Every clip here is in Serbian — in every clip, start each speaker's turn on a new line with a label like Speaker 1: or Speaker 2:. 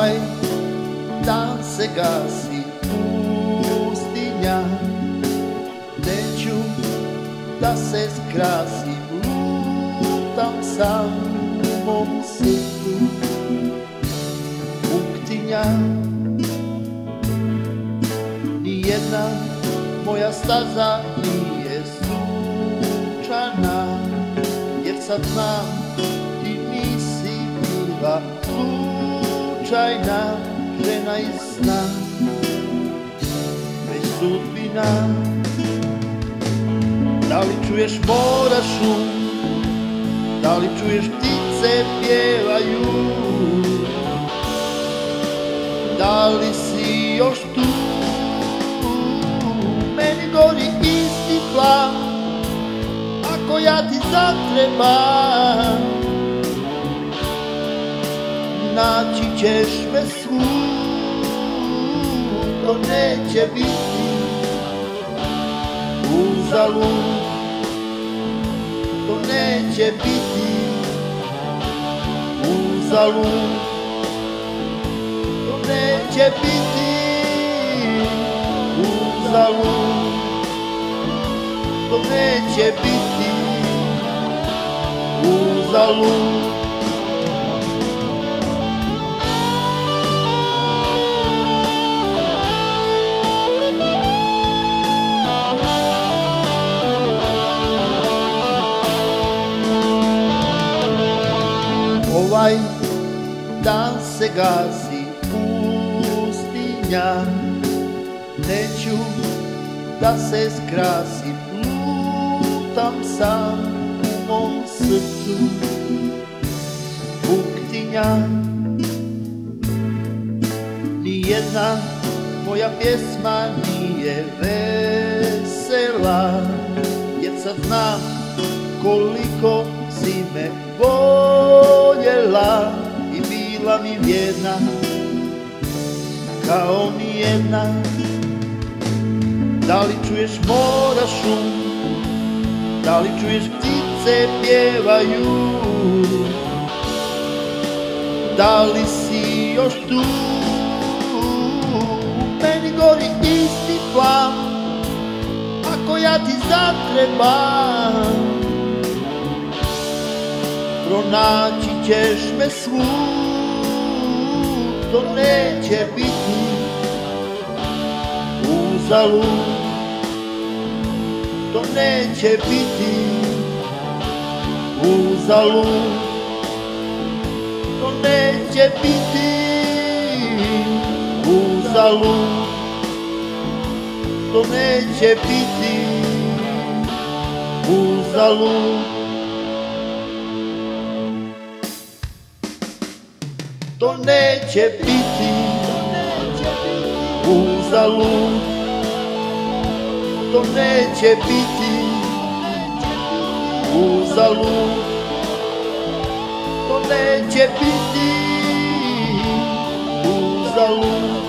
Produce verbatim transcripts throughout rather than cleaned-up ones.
Speaker 1: Ovaj dan se gasi, pustinja, neću da se skrasim, lutam sam u mom srcu, buktinja. Nijedna moja staza nije sunčana, jer sad znam ti nisi bila slučajna žena iz sna, već sudbina. Da li čuješ mora šum, da li čuješ ptice pjevaju, da li si još tu? Meni gori isti plan, ako ja ti zatrebam, naći ćeš me svud, to neće biti uzalud, to neće biti uzalud, to neće biti uzalud, to neće biti uzalud. Ovaj dan se gasi, pustinja, neću da se skrasim, lutam sam u mom srcu, buktinja. Nijedna moja pjesma nije vesela, jer sad znam koliko si me voljela i bila mi vjerna kao nijedna. Da li čuješ mora šum, da li čuješ ptice pjevaju, da li si još tu? Meni gori isti plan, ako ja ti zatrebam, pronaći ćeš me svud, to neće biti uzalud, to neće biti uzalud, to neće biti uzalud, to neće biti uzalud. To neće biti uzalud, to neće biti uzalud, to neće biti uzalud,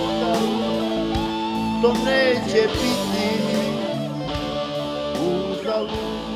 Speaker 1: to neće biti uzalud.